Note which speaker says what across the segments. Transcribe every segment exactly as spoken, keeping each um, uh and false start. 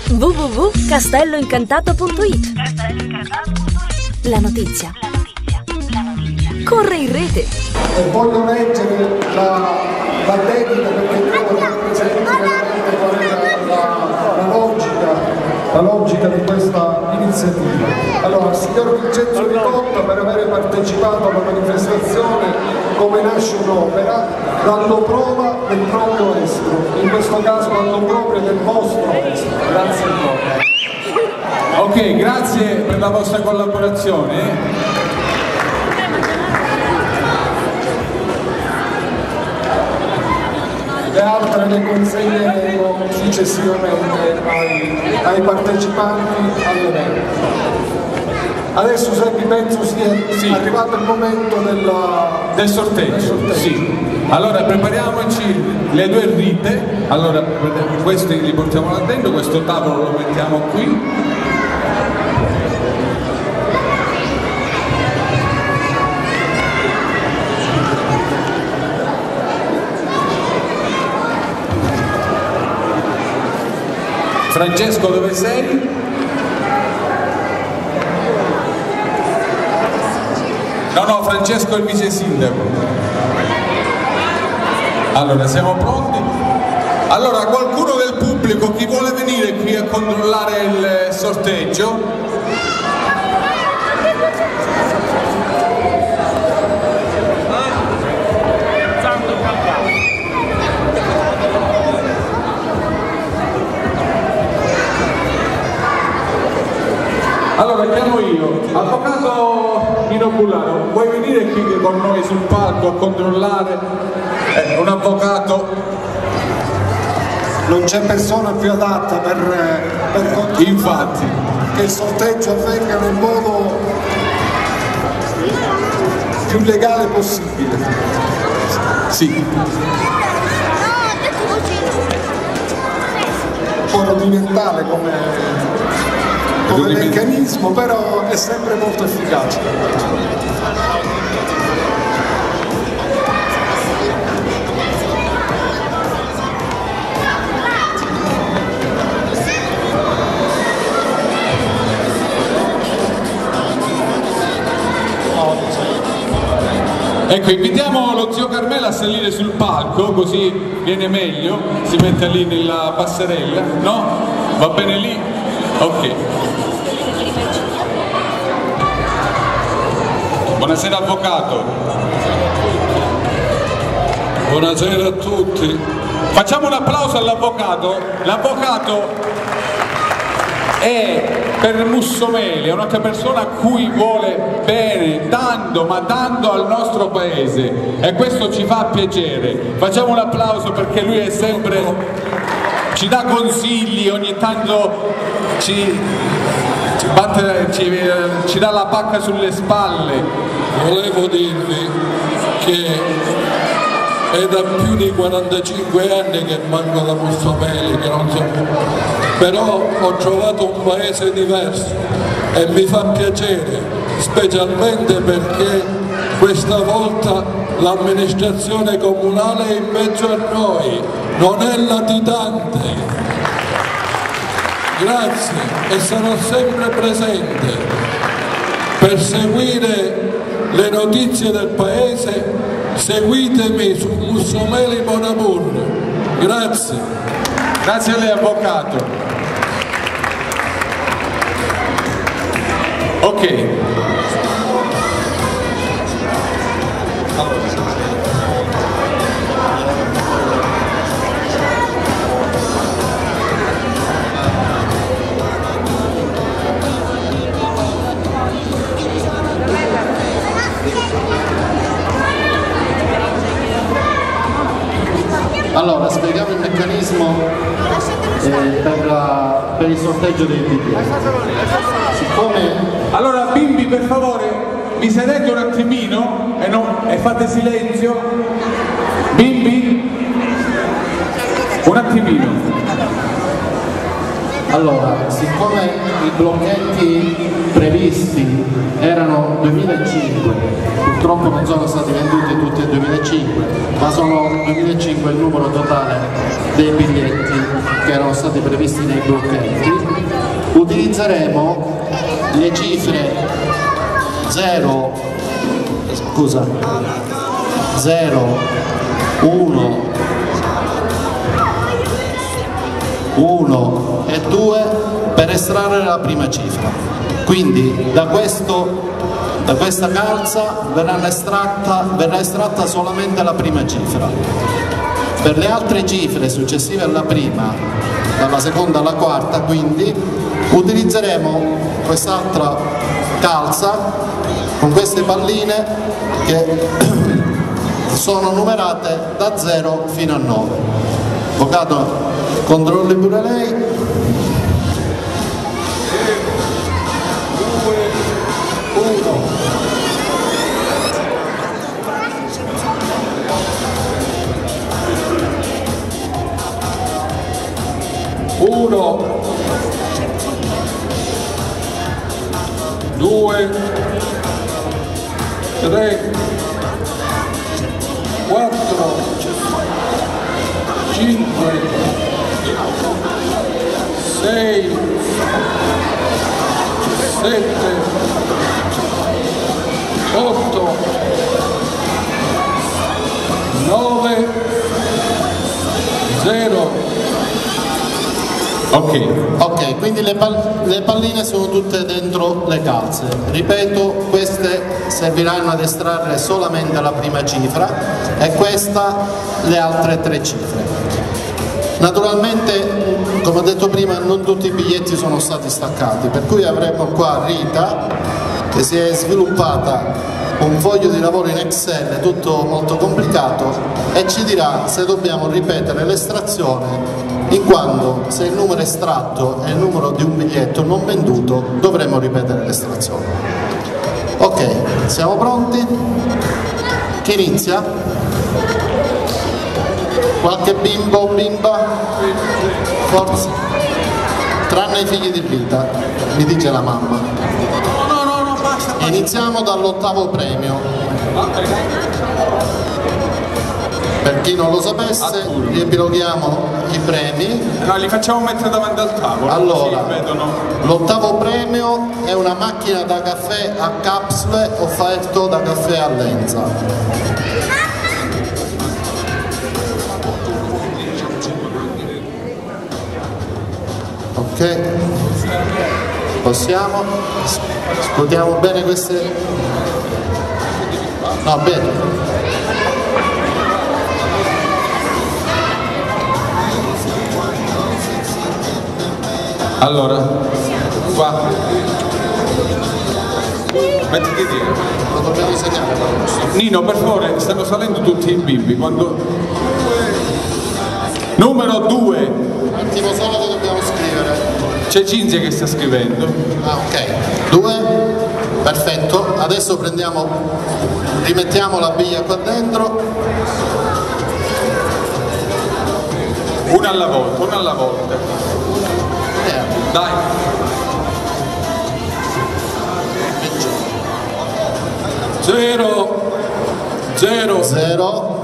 Speaker 1: w w w punto castello incantato punto it. La notizia. La notizia. La notizia. Corre in rete.
Speaker 2: E voglio leggere la, la dedica perché credo che rappresenti veramente qual è la, la, la logica, la logica di questa iniziativa. Allora, al signor Vincenzo Ricotta per aver partecipato alla manifestazione Come nasce un'opera, dando prova del proprio estro, in questo caso dando proprio del vostro estro. Grazie ancora.
Speaker 3: Ok, grazie per la vostra collaborazione.
Speaker 2: Le altre le consegneremo successivamente ai, ai partecipanti all'evento. Adesso se mi penso sia
Speaker 3: sì.
Speaker 2: arrivato il momento della,
Speaker 3: del sorteggio. Del sorteggio. Sì. Allora prepariamoci le due rite, allora questi li portiamo là dentro, questo tavolo lo mettiamo qui. Francesco, dove sei? No, no, Francesco è il vice sindaco. Allora, siamo pronti? Allora, qualcuno del pubblico, chi vuole venire qui a controllare il sorteggio? Allora, chiamo io, avvocato Inocularo, vuoi venire qui con noi sul palco a controllare? Eh, un avvocato?
Speaker 2: Non c'è persona più adatta per, per controllare
Speaker 3: Infatti.
Speaker 2: che il sorteggio avvenga nel modo più legale possibile.
Speaker 3: Sì.
Speaker 2: Un po' rudimentale come, come meccanismo, però è sempre molto efficace.
Speaker 3: Ecco, invitiamo lo zio Carmelo a salire sul palco, così viene meglio, si mette lì nella passerella, no? Va bene lì? Ok. Buonasera avvocato.
Speaker 4: Buonasera a tutti.
Speaker 3: Facciamo un applauso all'avvocato. L'avvocato è per Mussomeli, è un'altra persona a cui vuole bene, dando, ma dando al nostro paese, e questo ci fa piacere. Facciamo un applauso perché lui è sempre, ci dà consigli, ogni tanto ci, ci, batte, ci, ci dà la pacca sulle spalle.
Speaker 4: Volevo dirvi che è da più di quarantacinque anni che manco da Mussomeli, che non so, però ho trovato un paese diverso e mi fa piacere, specialmente perché questa volta l'amministrazione comunale è in mezzo a noi, non è latitante. Grazie e sarò sempre presente per seguire le notizie del paese. Seguitemi su Mussomeli Mon Amour. Grazie.
Speaker 3: Grazie a lei avvocato. Ok.
Speaker 5: Allora, spieghiamo il meccanismo eh, per, la, per il sorteggio dei biglietti. Siccome...
Speaker 3: Allora bimbi, per favore, vi sedete un attimino e, non, e fate silenzio. Bimbi, un attimino.
Speaker 5: Allora, siccome i blocchetti previsti erano duemilacinque, purtroppo non sono stati venduti tutti nel duemilacinque, ma sono duemilacinque il numero totale dei biglietti che erano stati previsti nei blocchetti, utilizzeremo le cifre zero, scusa, zero, uno, uno e due per estrarre la prima cifra. Quindi da, questo, da questa calza verrà estratta, verrà estratta solamente la prima cifra. Per le altre cifre successive alla prima, dalla seconda alla quarta, quindi utilizzeremo quest'altra calza con queste palline che sono numerate da zero fino a nove. Avvocato, controlli pure lei.
Speaker 4: uno, due, tre, quattro, cinque, sei, sette, otto, nove, zero.
Speaker 5: Ok, ok, quindi le, pal le palline sono tutte dentro le calze. Ripeto, queste serviranno ad estrarre solamente la prima cifra e questa le altre tre cifre. Naturalmente, come ho detto prima, non tutti i biglietti sono stati staccati, per cui avremo qua Rita che si è sviluppata un foglio di lavoro in Excel tutto molto complicato e ci dirà se dobbiamo ripetere l'estrazione, in quanto se il numero estratto è il numero di un biglietto non venduto dovremo ripetere l'estrazione. Ok, siamo pronti? Chi inizia? Qualche bimbo o bimba? Forza, tranne i figli di Rita, mi dice la mamma.
Speaker 3: No, no, no, basta.
Speaker 5: Iniziamo dall'ottavo premio. Per chi non lo sapesse, riepiloghiamo i premi.
Speaker 3: No, li facciamo mettere davanti al tavolo.
Speaker 5: Allora,
Speaker 3: così vedono.
Speaker 5: l'ottavo premio è una macchina da caffè a capsule offerto da Caffè Allenza. Ok, possiamo? Ascoltiamo bene queste. No, bene.
Speaker 3: Allora, qua. Mettiti dietro.
Speaker 5: Lo dobbiamo segnare però.
Speaker 3: Nino, per favore, stanno salendo tutti i bimbi. Quando... Numero due.
Speaker 5: Un attimo solo che dobbiamo scrivere.
Speaker 3: C'è Cinzia che sta scrivendo.
Speaker 5: Ah, ok. Due. Perfetto. Adesso prendiamo, rimettiamo la biglia qua dentro.
Speaker 3: Una alla volta, una alla volta. Dai.
Speaker 4: Zero, zero,
Speaker 5: Zero.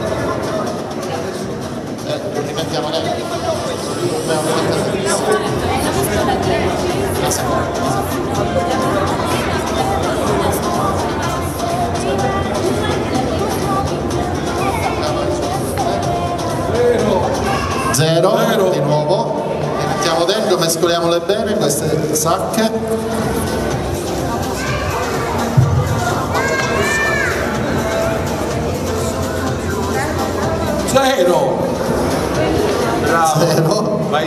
Speaker 5: Eh, rimettiamo lei. Dobbiamo Zero. Zero. Di nuovo. Mettiamo dentro, mescoliamole bene queste sacche.
Speaker 4: zero.
Speaker 3: Bravo.
Speaker 5: Zero.
Speaker 3: Vai.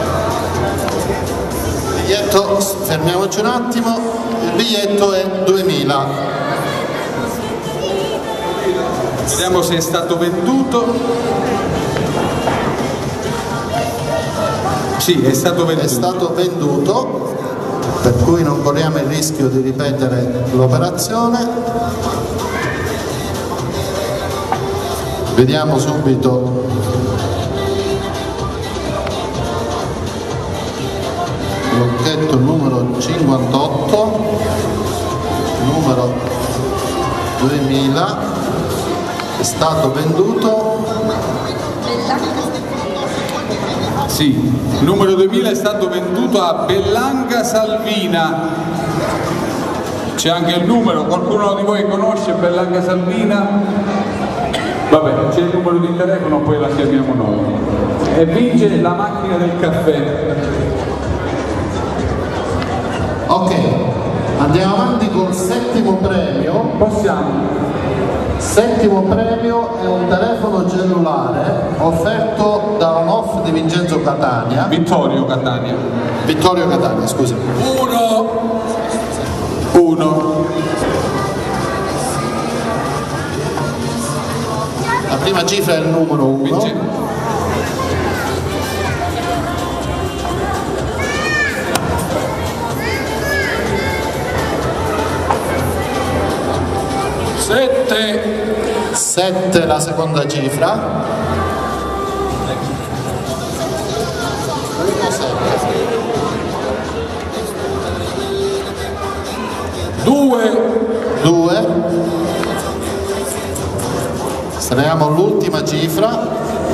Speaker 5: Biglietto, fermiamoci un attimo, il biglietto è duemila.
Speaker 3: Vediamo se è stato venduto. Sì, è stato venduto.
Speaker 5: È stato venduto, per cui non corriamo il rischio di ripetere l'operazione. Vediamo subito blocchetto numero cinquantotto, numero duemila, è stato venduto.
Speaker 3: Sì, il numero duemila è stato venduto a Bellanga Salvina. C'è anche il numero, qualcuno di voi conosce Bellanga Salvina? Vabbè, c'è il numero di telefono, poi la chiamiamo noi. E vince la macchina del caffè.
Speaker 5: Ok, andiamo avanti col settimo premio.
Speaker 3: Possiamo.
Speaker 5: Settimo premio è un telefono cellulare offerto da un off di Vincenzo Catania.
Speaker 3: Vittorio Catania.
Speaker 5: Vittorio Catania, scusi.
Speaker 3: Uno. Uno.
Speaker 5: La prima cifra è il numero uno.
Speaker 3: Vince.
Speaker 4: Sette.
Speaker 5: Sette la seconda cifra. Uno, sette.
Speaker 4: Due.
Speaker 5: Due. Estraiamo l'ultima cifra.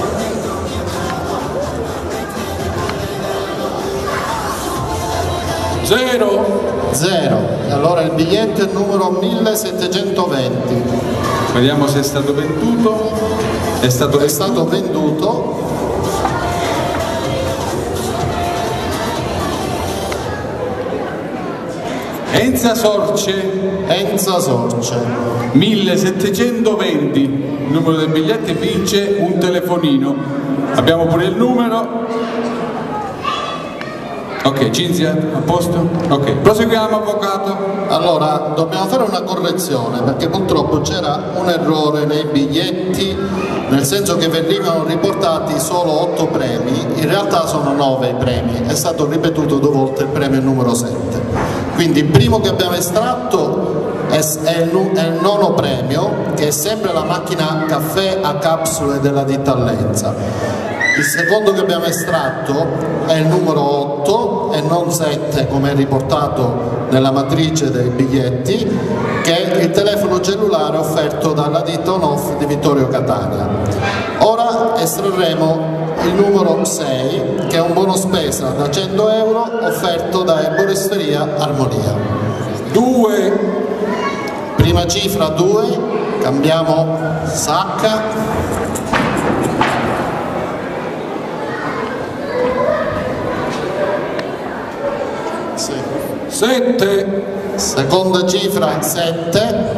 Speaker 4: Zero.
Speaker 5: Zero. E allora il biglietto è il numero millesettecentoventi.
Speaker 3: Vediamo se è stato venduto. È stato,
Speaker 5: È stato venduto.
Speaker 3: Enza Sorce.
Speaker 5: Enza Sorce.
Speaker 3: millesettecentoventi. Il numero del biglietto, vince un telefonino. Abbiamo pure il numero. Ok, Cinzia, a posto? Ok, proseguiamo, avvocato.
Speaker 5: Allora, dobbiamo fare una correzione perché purtroppo c'era un errore nei biglietti, nel senso che venivano riportati solo otto premi, in realtà sono nove i premi, è stato ripetuto due volte il premio numero sette. Quindi il primo che abbiamo estratto è, è, il, è il nono premio, che è sempre la macchina caffè a capsule della ditta Allenza. Il secondo che abbiamo estratto è il numero otto e non sette come è riportato nella matrice dei biglietti, che è il telefono cellulare offerto dalla ditta on-off di Vittorio Catania. Ora estrarremo il numero sei, che è un buono spesa da cento euro offerto da Erboristeria Armonia.
Speaker 4: Due.
Speaker 5: Prima cifra due, cambiamo sacca.
Speaker 4: Sette.
Speaker 5: Seconda cifra sette.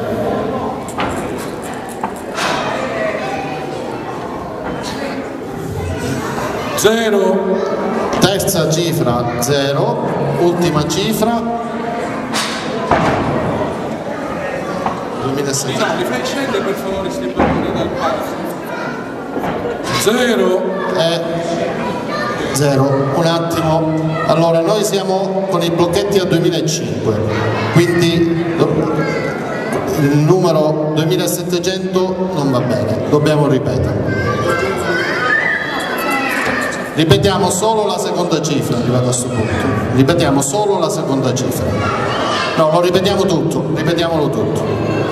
Speaker 4: Zero.
Speaker 5: Terza cifra zero. Ultima cifra duemilasei.
Speaker 3: Li fai scendere per favore, sti bambini dal palco.
Speaker 4: Zero.
Speaker 5: E zero. Un attimo. Allora, noi siamo con i blocchetti a duemilacinque, quindi il numero duemilasettecento non va bene, dobbiamo ripetere. Ripetiamo solo la seconda cifra, arrivato a questo punto. Ripetiamo solo la seconda cifra. No, lo ripetiamo tutto, ripetiamolo tutto.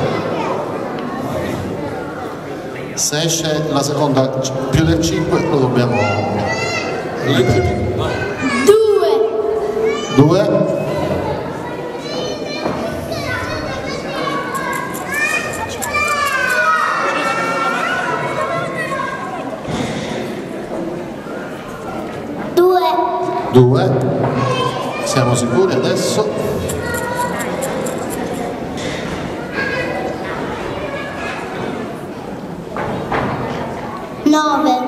Speaker 5: Se esce la seconda più del cinque lo dobbiamo ripetere. Due.
Speaker 6: Due.
Speaker 5: Due. Siamo sicuri adesso?
Speaker 6: Nove.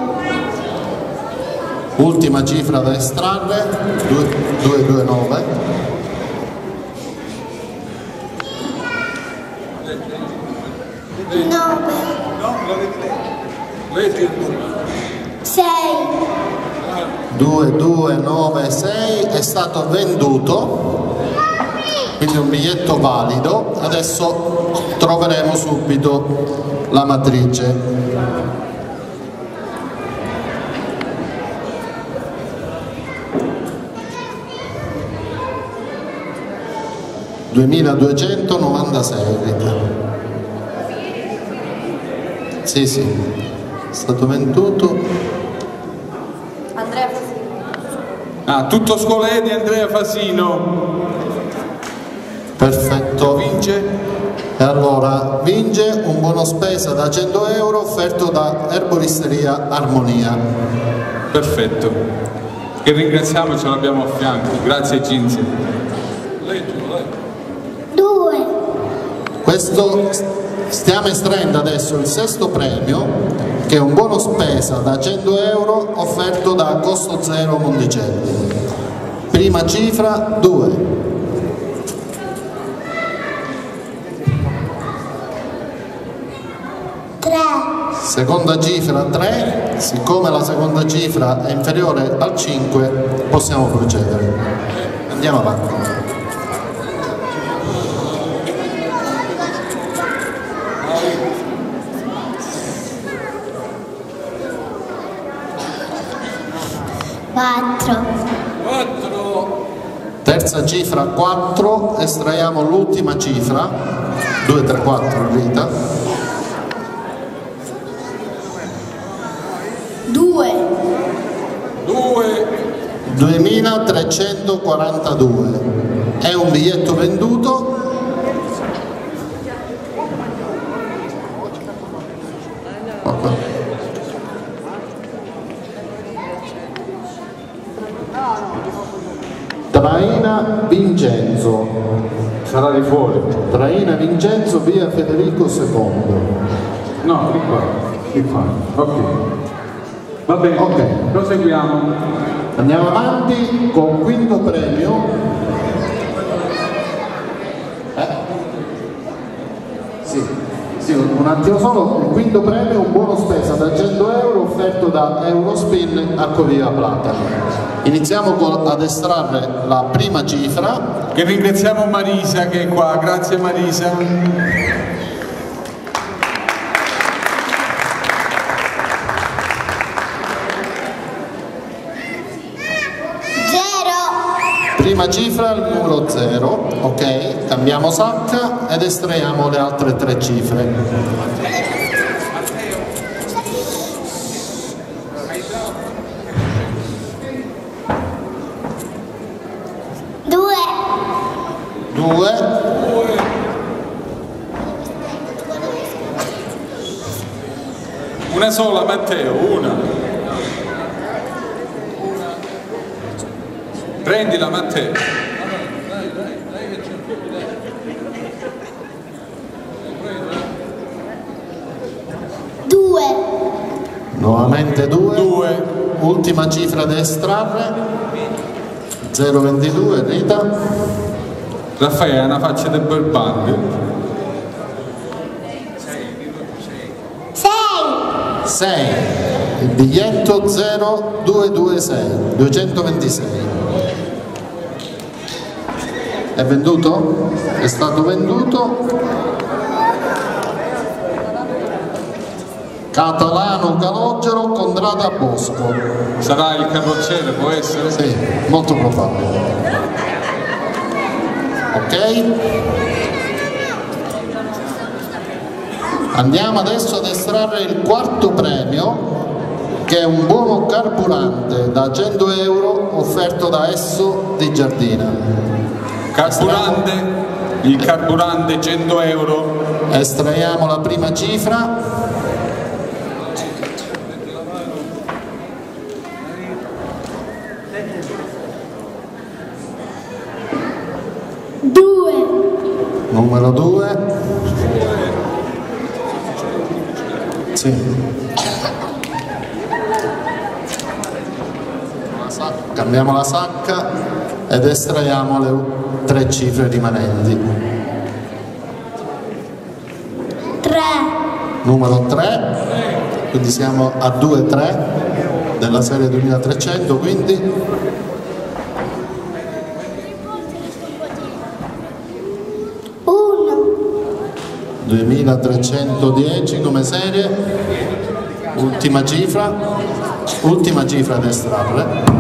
Speaker 5: Ultima cifra da estrarre, due due nove.
Speaker 6: Nove.
Speaker 4: Leggi il numero.
Speaker 6: Sei.
Speaker 5: due due nove sei è stato venduto, quindi un biglietto valido. Adesso troveremo subito la matrice. duemiladuecentonovantasei. Sì, sì, è stato venduto.
Speaker 1: Andrea,
Speaker 3: Ah, tutto scuola di Andrea Fasino.
Speaker 5: Perfetto.
Speaker 3: Vince?
Speaker 5: E allora vince un buono spesa da cento euro offerto da Erboristeria Armonia.
Speaker 3: Perfetto. Che ringraziamo, ce l'abbiamo a fianco. Grazie Cinzia.
Speaker 6: Due.
Speaker 5: Questo stiamo estraendo adesso il sesto premio, che è un buono spesa da cento euro offerto da Costo Zero Monticelli. Prima cifra due. Seconda cifra tre, siccome la seconda cifra è inferiore al cinque possiamo procedere. Andiamo avanti.
Speaker 6: Quattro.
Speaker 5: Terza cifra quattro, estraiamo l'ultima cifra, due, tre, quattro Rita.
Speaker 6: Due.
Speaker 5: duemilatrecentoquarantadue. È un biglietto venduto. Traina Vincenzo.
Speaker 3: Sarà di fuori.
Speaker 5: Traina Vincenzo, via Federico secondo.
Speaker 3: No, di qua. Di qua. Ok. Va bene,
Speaker 5: Ok.
Speaker 3: proseguiamo.
Speaker 5: Andiamo avanti con il quinto premio. Eh? Sì, sì, un attimo solo. Il quinto premio è un buono spesa da cento euro offerto da Eurospin a Covia Plata. Iniziamo con, ad estrarre la prima cifra.
Speaker 3: Che ringraziamo Marisa che è qua, grazie Marisa.
Speaker 5: Prima cifra il numero zero, ok, cambiamo sacca ed estraiamo le altre tre cifre.
Speaker 6: Due.
Speaker 5: Due.
Speaker 3: Una sola Matteo, una. Prendila Matteo.
Speaker 6: Due.
Speaker 5: Nuovamente due.
Speaker 3: Due.
Speaker 5: Ultima cifra da estrarre. zero ventidue, Rita.
Speaker 3: Raffaele ha una faccia del bel bang.
Speaker 6: Sei.
Speaker 5: sei. Il biglietto zero due due sei, duecentoventisei. È venduto? È stato venduto. Catalano Calogero, Condrada Bosco.
Speaker 3: Sarà il carrozziere, può essere?
Speaker 5: Sì, molto probabile. Ok? Andiamo adesso ad estrarre il quarto premio, che è un buono carburante da cento euro offerto da Esso di Giardina.
Speaker 3: Carburante, il carburante cento euro.
Speaker 5: Estraiamo la prima cifra.
Speaker 6: Due.
Speaker 5: Numero due. Sì. Cambiamo la sacca ed estraiamo le tre cifre rimanenti.
Speaker 6: Tre.
Speaker 5: Numero tre, quindi siamo a due tre della serie duemilatrecento, quindi
Speaker 6: Uno.
Speaker 5: duemilatrecentodieci come serie. Ultima cifra, ultima cifra da estrarre.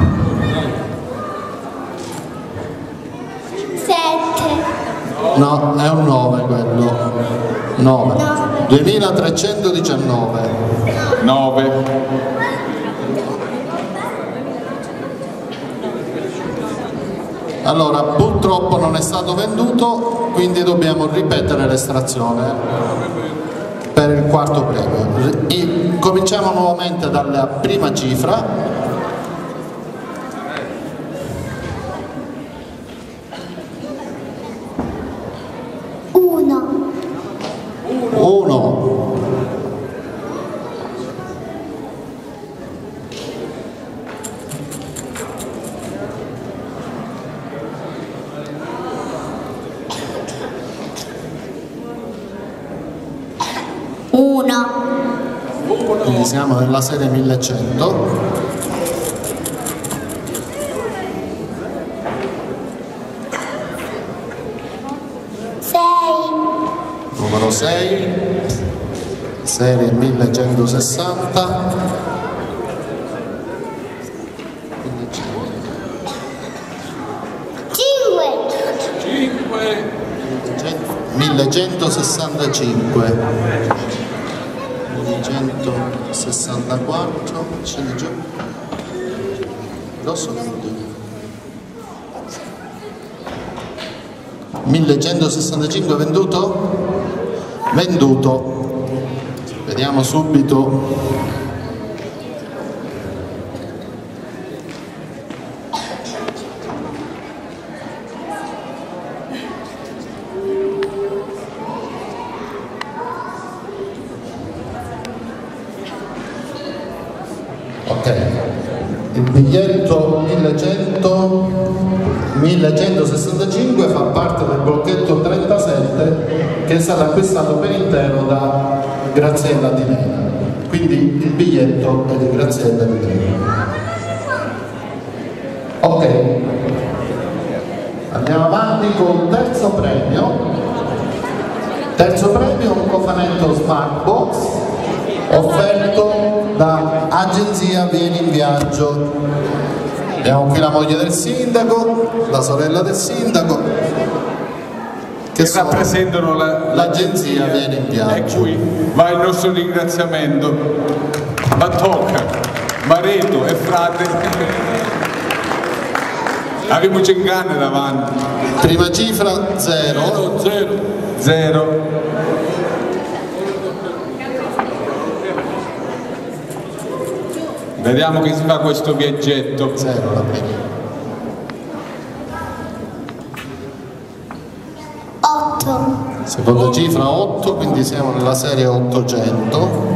Speaker 5: No, è un nove quello. nove. duemilatrecentodiciannove.
Speaker 3: nove.
Speaker 5: Allora, purtroppo non è stato venduto, quindi dobbiamo ripetere l'estrazione per il quarto premio. I, cominciamo nuovamente dalla prima cifra.
Speaker 6: Uno.
Speaker 5: Uno.
Speaker 6: Uno.
Speaker 5: Quindi siamo nella serie millecento.
Speaker 6: Sei.
Speaker 5: Numero sei, serie millecentosessanta.
Speaker 6: Cinque.
Speaker 5: millecentosessantacinque, millecentosessantaquattro, scendi giù, grosso millecentosessantacinque venduto? Venduto. Vediamo subito. Ok, il biglietto millecento, millecentosessantacinque fa parte del blocchetto trentasette che è stato acquistato per intero da Graziella Di Lena, quindi il biglietto è di Graziella Di Lena. Ok, andiamo avanti con il terzo premio. Terzo premio, un cofanetto Smartbox offerto da Agenzia Vieni in Viaggio. Abbiamo qui la moglie del sindaco, la sorella del sindaco, che,
Speaker 3: che rappresentano
Speaker 5: l'Agenzia la, Vieni in Viaggio.
Speaker 3: E qui va il nostro ringraziamento a tocca, marito e frate. Abbiamo Cengane davanti.
Speaker 5: Prima cifra zero.
Speaker 3: Zero. Zero. Vediamo che si fa questo viaggetto.
Speaker 5: Zero la prima.
Speaker 6: Otto.
Speaker 5: Seconda cifra otto, quindi siamo nella serie ottocento.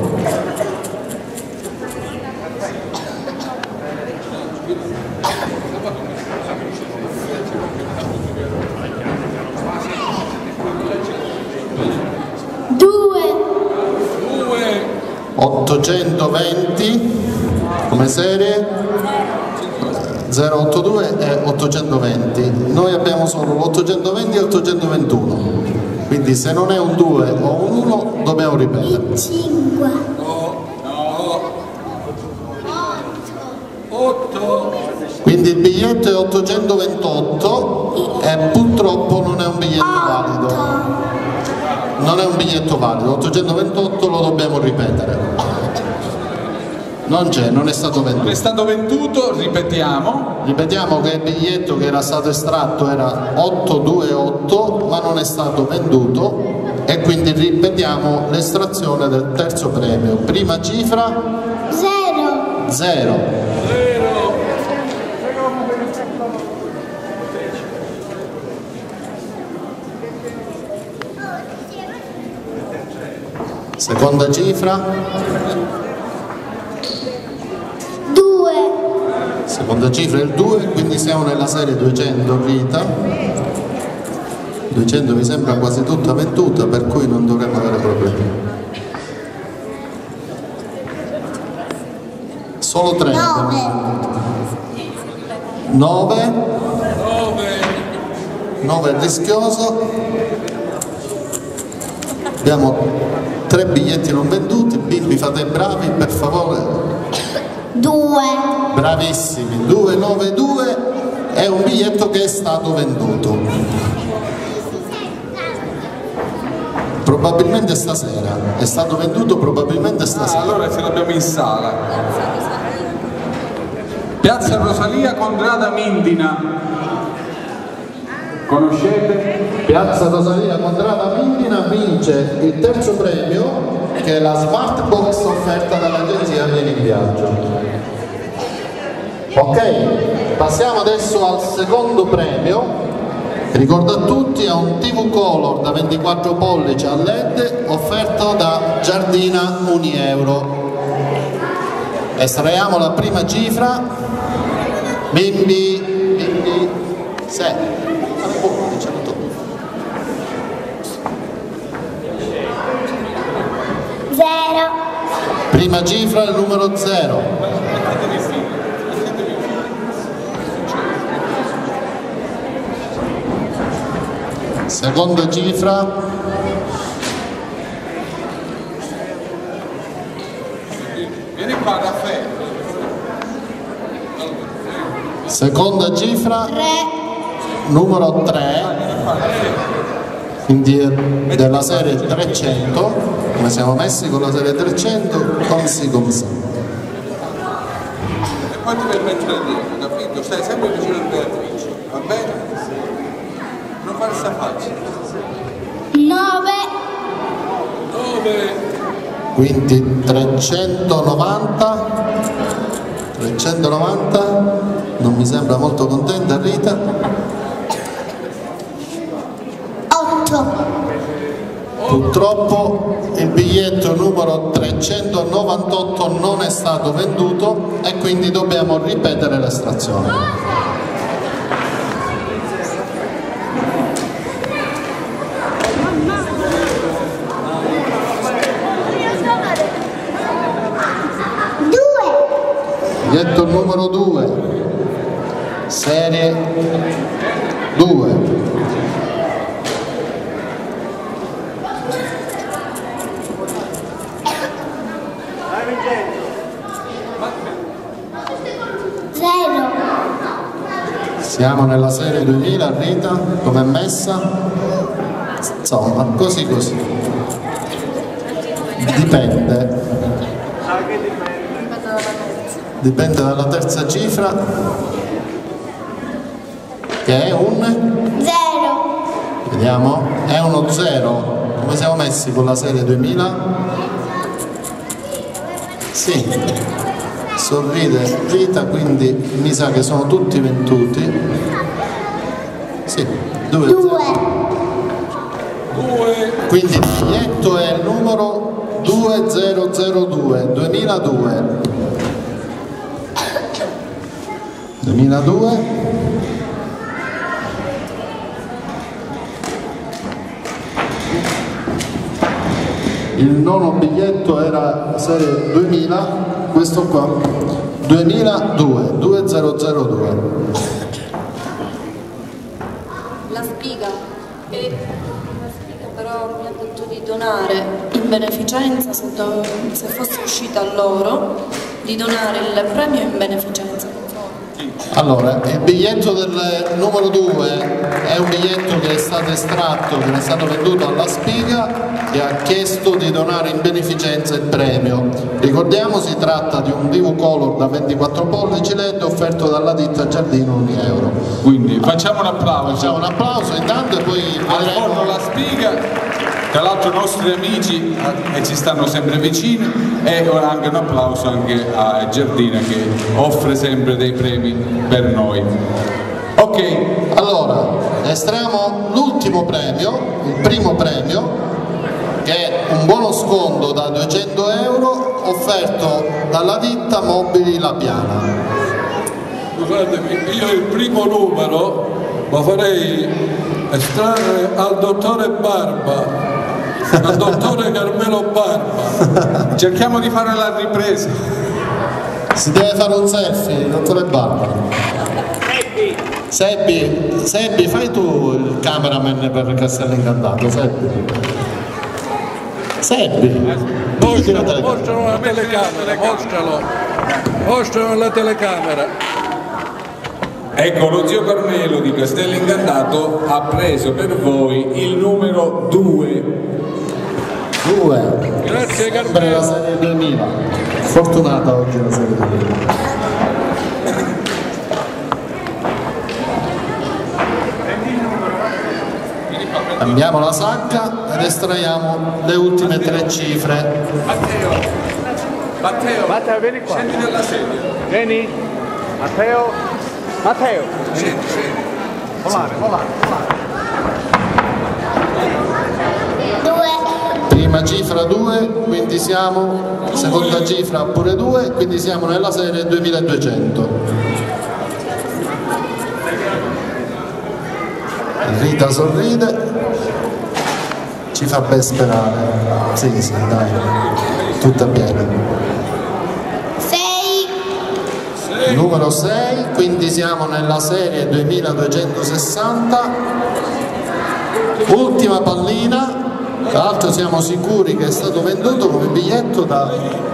Speaker 6: Due.
Speaker 5: ottocentoventi come serie, zero otto due e ottocentoventi. Noi abbiamo solo l'ottocentoventi e l'ottocentoventuno, quindi se non è un due o un uno dobbiamo ripetere.
Speaker 6: Cinque.
Speaker 5: Quindi il biglietto è ottocentoventotto e purtroppo non è un biglietto valido. Non è un biglietto valido, ottocentoventotto lo dobbiamo ripetere. Non c'è, non è stato venduto.
Speaker 3: Non è stato venduto, ripetiamo.
Speaker 5: Ripetiamo che il biglietto che era stato estratto era ottocentoventotto, ma non è stato venduto, e quindi ripetiamo l'estrazione del terzo premio. Prima cifra?
Speaker 6: Zero.
Speaker 5: Zero. Seconda cifra? Seconda cifra è il due, quindi siamo nella serie duecento Rita. duecento mi sembra quasi tutta venduta, per cui non dovremmo avere problemi. Solo tre. nove. nove è rischioso. Abbiamo tre biglietti non venduti, bimbi fate i bravi, per favore.
Speaker 6: Due.
Speaker 5: Bravissimi, due nove due è un biglietto che è stato venduto. Probabilmente stasera, è stato venduto probabilmente stasera.
Speaker 3: Ah, allora ce l'abbiamo in sala. Piazza Rosalia, Contrada Mindina. conoscete?
Speaker 5: Piazza Rosalia Contrada Mindina vince il terzo premio, che è la Smart Box offerta dall'agenzia Vieni in Viaggio. Ok, passiamo adesso al secondo premio. Ricordo a tutti, è un T V Color da ventiquattro pollici a L E D offerto da Giardina un euro. Estraiamo la prima cifra. Bimbi, bimbi, sei.
Speaker 6: Zero.
Speaker 5: Prima cifra, il numero zero. Seconda cifra.
Speaker 3: Vieni qua, caffè.
Speaker 5: Seconda cifra.
Speaker 6: Tre.
Speaker 5: Numero tre. Quindi della serie trecento. Come siamo messi con la serie trecento? Come si come sa.
Speaker 3: E poi ti permettere dietro, capito? Stai sempre vicino al Beatrice, va bene? Non fare sta faccia.
Speaker 6: Nove.
Speaker 3: Dove?
Speaker 5: Quindi trecentonovanta. trecentonovanta. Non mi sembra molto contenta Rita.
Speaker 6: Otto.
Speaker 5: Purtroppo il biglietto numero trecentonovantotto non è stato venduto e quindi dobbiamo ripetere l'estrazione. Biglietto numero due, serie due.
Speaker 6: Zero.
Speaker 5: Siamo nella serie duemila, Rita, com'è messa? Insomma, così così. Dipende. Dipende dalla terza cifra, che è un?
Speaker 6: Zero.
Speaker 5: Vediamo, è uno zero. Come siamo messi con la serie duemila? Sì. Sorride Rita, quindi mi sa che sono tutti venduti. Sì, due.
Speaker 6: Due.
Speaker 5: Quindi il biglietto è il numero duemiladue, duemiladue. duemiladue. Il nono biglietto era serie duemila. Questo qua, duemiladue, duemiladue.
Speaker 7: La spiga, e la spiga però mi ha detto di donare in beneficenza, se, do, se fosse uscita a loro, di donare il premio in beneficenza.
Speaker 5: Allora, il biglietto del numero due è un biglietto che è stato estratto, che è stato venduto alla Spiga, che ha chiesto di donare in beneficenza il premio. Ricordiamo, si tratta di un D V Color da ventiquattro pollici L E D offerto dalla ditta Giardino un euro.
Speaker 3: Quindi facciamo un applauso.
Speaker 5: Facciamo un applauso intanto e poi
Speaker 3: Al
Speaker 5: vedremo...
Speaker 3: forno La Spiga, tra l'altro i nostri amici e ci stanno sempre vicini, e anche un applauso anche a Giardina che offre sempre dei premi per noi. Ok,
Speaker 5: allora estraiamo l'ultimo premio, il primo premio, che è un buono sconto da duecento euro offerto dalla ditta Mobili La Piana.
Speaker 4: Scusatemi, io il primo numero lo farei estrarre al dottore Barba, al dottore Carmelo Barba.
Speaker 3: cerchiamo di fare la ripresa.
Speaker 5: Si deve fare un selfie, dottore Barba. Sebbi, Sebbi, fai tu il cameraman per Castello Incantato, Sebbi. Sebbi,
Speaker 4: Mostralo, mostralo alla telecamera, mostralo, mostralo alla telecamera.
Speaker 3: Ecco, lo zio Carmelo di Castello Incantato ha preso per voi il numero due.
Speaker 5: due.
Speaker 4: Grazie
Speaker 5: Sempre la
Speaker 4: Carmelo.
Speaker 5: serie duemila. Fortunata oggi la serie duemila. Cambiamo la sacca ed estraiamo le ultime tre cifre.
Speaker 3: Matteo, Matteo,
Speaker 8: Matteo, vieni qua.
Speaker 3: scendi dalla sedia.
Speaker 8: Vieni. Matteo. Matteo.
Speaker 3: Scendi, scendi.
Speaker 8: Volare, volare, volare.
Speaker 6: due,
Speaker 5: Prima cifra due, quindi siamo, seconda cifra pure due, quindi siamo nella serie duemiladuecento. Rita sorride, ci fa ben sperare. Sì, sì, dai, tutta bene.
Speaker 6: sei,
Speaker 5: Numero sei, quindi siamo nella serie duemiladuecentosessanta. Ultima pallina, tra l'altro siamo sicuri che è stato venduto come biglietto da...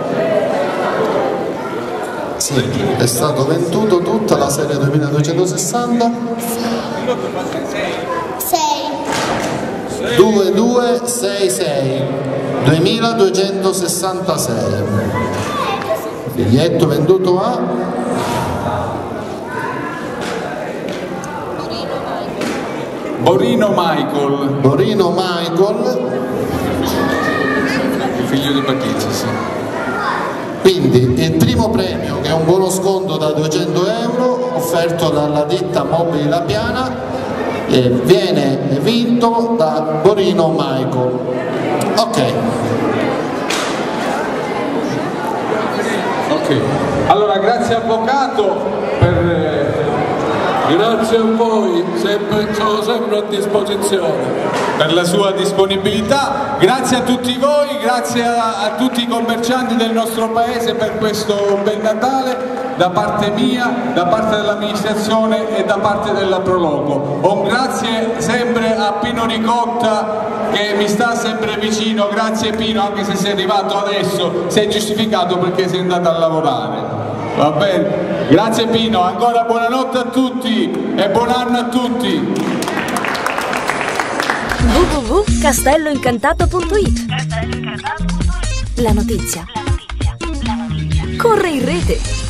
Speaker 5: Sì, è stato venduto tutta la serie duemiladuecentosessanta.
Speaker 6: sei,
Speaker 5: due due sei sei duemiladuecentosessantasei. Biglietto venduto a
Speaker 3: Borino Michael,
Speaker 5: Borino Michael.
Speaker 3: il figlio di Bacchizzi, sì.
Speaker 5: Quindi il primo premio, che è un buono sconto da duecento euro offerto dalla ditta Mobili La Piana, eh, viene vinto da Borino Michael. Ok.
Speaker 3: Ok, allora grazie avvocato per...
Speaker 4: Grazie a voi, sempre, sono sempre a disposizione.
Speaker 3: per la sua disponibilità, grazie a tutti voi, grazie a, a tutti i commercianti del nostro paese per questo bel Natale, da parte mia, da parte dell'amministrazione e da parte della Proloco. Un grazie sempre a Pino Ricotta che mi sta sempre vicino, grazie Pino, anche se sei arrivato adesso, sei giustificato perché sei andato a lavorare. Va bene? Grazie Pino, ancora buonanotte a tutti e buon anno a tutti.
Speaker 1: w w w punto castello incantato punto it. La notizia. Corre in rete.